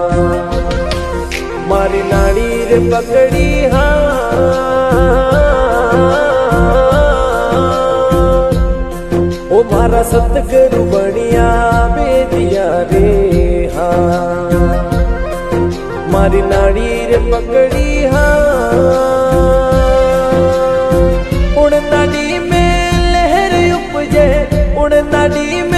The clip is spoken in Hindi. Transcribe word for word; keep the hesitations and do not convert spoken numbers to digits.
मारी नाड़ी रे पकड़ी हाँ ओ मारा सतगुरु बनिया बेदिया रे हाँ। मारी नाड़ी रे पकड़ी हाँ उड़ नाड़ी में लहर उपजे उड़ नाड़ी